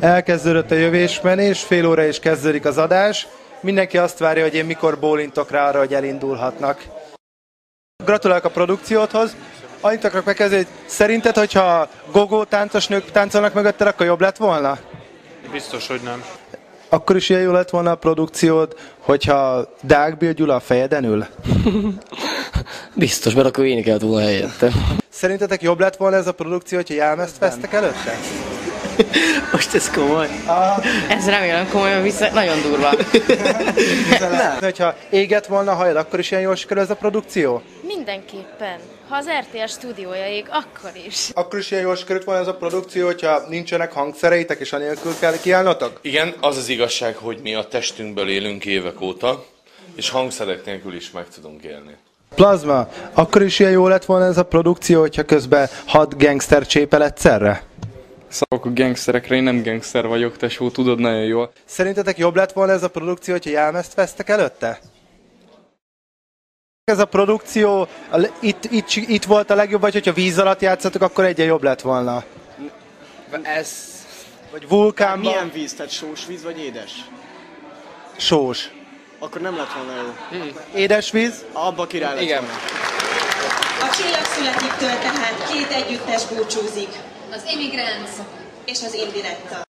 Elkezdődött a jövésmenés, fél óra is kezdődik az adás. Mindenki azt várja, hogy én mikor bólintok rá arra, hogy elindulhatnak. Gratulálok a produkciódhoz. Annyit akarok megkezdeni, hogy szerinted, hogyha gogó táncos nők táncolnak mögötted, akkor jobb lett volna? Biztos, hogy nem. Akkor is ilyen jó lett volna a produkciód, hogyha Dágbill Gyula a fejeden ül? Biztos, mert akkor én kellett volna helyette. Szerintetek jobb lett volna ez a produkció, hogyha jelmezt vesztek előtte? Most ez komoly. Ez remélem komolyan vissza, nagyon durva. Hogyha égett volna a hajad, akkor is ilyen jól sikerül ez a produkció? Mindenképpen. Ha az RTL stúdiója ég, akkor is. Akkor is ilyen jól sikerült volna ez a produkció, hogyha nincsenek hangszereitek, és anélkül kell kiállnotok? Igen, az az igazság, hogy mi a testünkből élünk évek óta, és hangszerek nélkül is meg tudunk élni. Plazma, akkor is ilyen jó lett volna ez a produkció, hogyha közben 6 gangster csépel egyszerre? Szavak a gangsterekre, én nem gangster vagyok, tesó, tudod nagyon jól. Szerintetek jobb lett volna ez a produkció, hogyha jelmezt vesztek előtte? Ez a produkció itt volt a legjobb, vagy hogyha víz alatt játszatok, akkor egyen jobb lett volna? Vagy vulkánban? Milyen víz? Tehát sós víz vagy édes? Sós. Akkor nem lett volna jó. Édes víz? Abba király lett volna. A Csillagszületiktől tehát két együttes búcsúzik. Az Immigrants és az Indirekta.